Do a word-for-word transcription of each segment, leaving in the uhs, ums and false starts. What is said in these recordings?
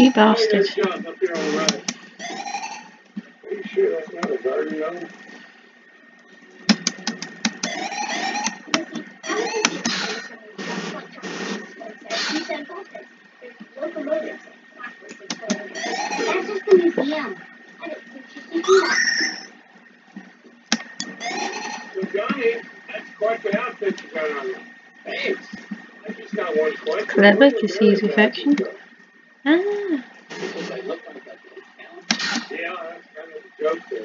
You bastard. Are you sure that's not a garden gnome? Well, Johnny, that's quite the outfit you got on you. Thanks. I just got one question. Clever to see his reflection. Ah. Yeah, that's kind of a joke there.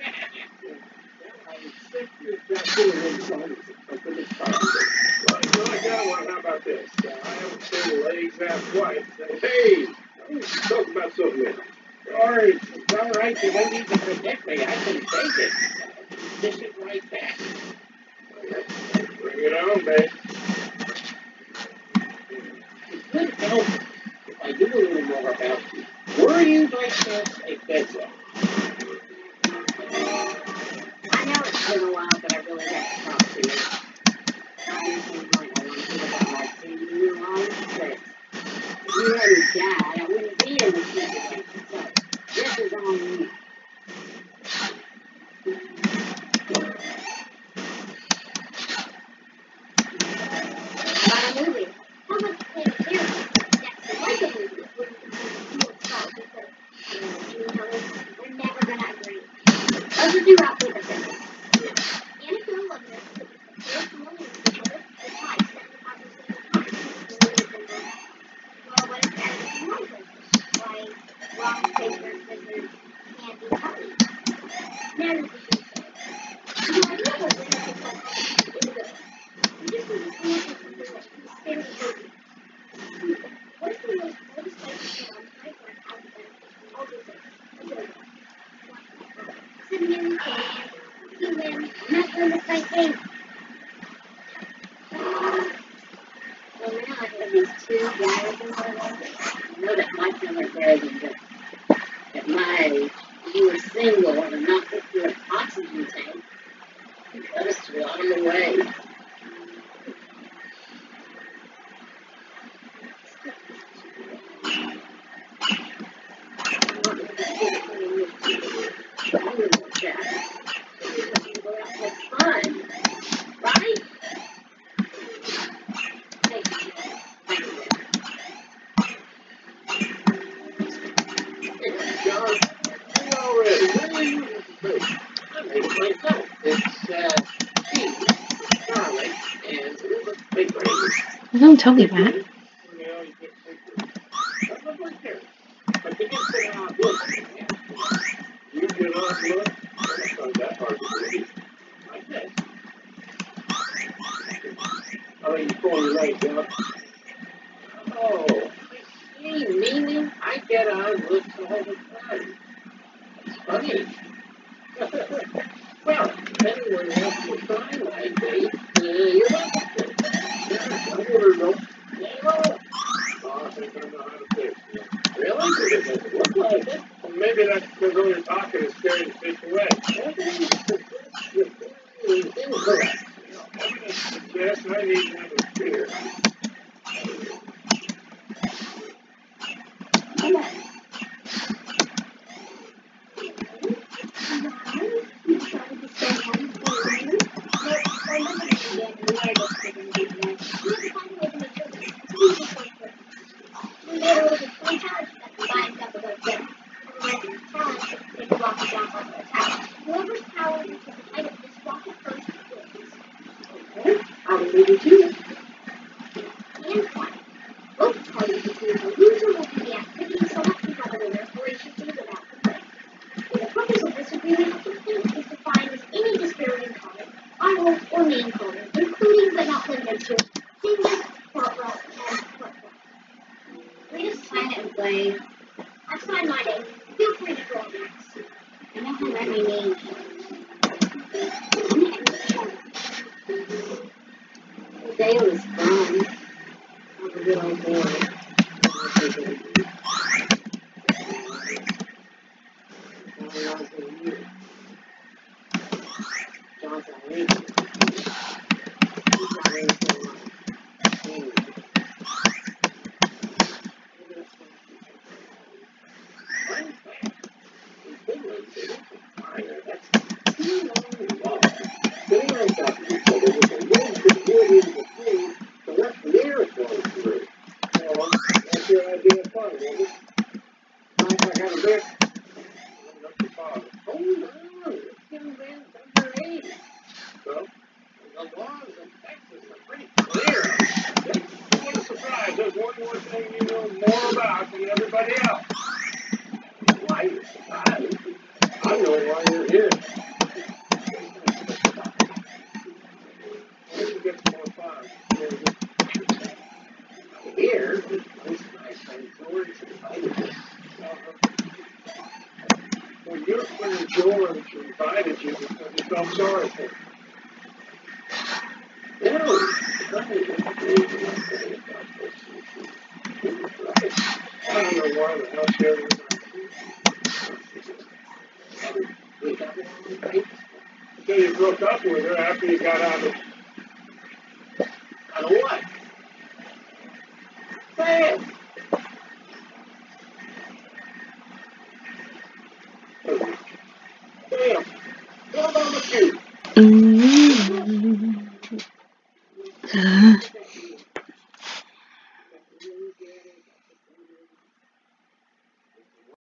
Well, I got one. How about this? Uh, I haven't seen the legs that white. Hey, I want to talk about something else. George, it's all right. You don't need to protect me. I can take it. This is right back. Bring it on, babe. It would help if I knew a little more about you. Were you by chance a bedrock? I know it's been a while, but I really have to talk to you. I understand like I want to hear about my ten-year long but if you hadn't died, I wouldn't be in this situation. So this is on you. About a movie. How much can you do? That's like a movie. We're we're never gonna agree. Let's just do rock paper scissors. And if you're looking at it, there's one of the other, the ties, seventy-five percent of the time. Well, what if that is one person? Like rock, paper, scissors, candy, honey. Now this is the thing. The idea was that it's like, it's good. You just need to come up with something that can stand the movie. What is the most motorcycle thing on paper and how to benefit from all those things? Sitting in the can, human, not doing the same thing. Well, now I have these two wires in my life. I know that might sound like bragging, but at my age, you were single and not put through an oxygen tank. You cut us to out of the way. Don't tell me that. Oh, you're going right down. Oh, I see. Meaning I get on looks all the time. It's funny. Well, if anyone wants to try my date, uh, you're welcome to. Yeah, I ordered them. Yeah, well, Oh, I think I know how to fix it. really? It doesn't look like it. Well, maybe that's because all you're talking is scaring the fish away. Incorrect. Evidence suggests I need another spear. Come on. You decided to stay home for a while. But I never did yet, and I just didn't do that. You have to find a way to make sure that it's easy for you. We made a little three times that lined up above them. And the challenge is to take a rocket jump off the tower. Whoever's power reaches the height of this rocket first wins. Okay, I will leave you to it. And quiet. Both parties agree the loser will be the activity selected by the winner, or he should be without complaint. The purpose of this agreement of complaint is defined as any disparaging comment, honorable or name calling, including but not limited to singers, corporal, and football. We just sign it and play. I've signed my name. Feel free to draw next. I know how to write my name. The day was fun. I'm a good old boy. John's not ready. He's not ready for one. was it? Hold on, this young man's underage. So, The laws in Texas are pretty clear. what a surprise. There's one more thing you know more about than everybody else. Why are you surprised? I know why you're here. Where'd you get four five? Here, my friend George invited me. Well, your friend George invited you because he felt sorry for you. No, nothing to do I don't know why the hell she ever We got it right. So you broke up with her after you got out of... Out of what? Say it.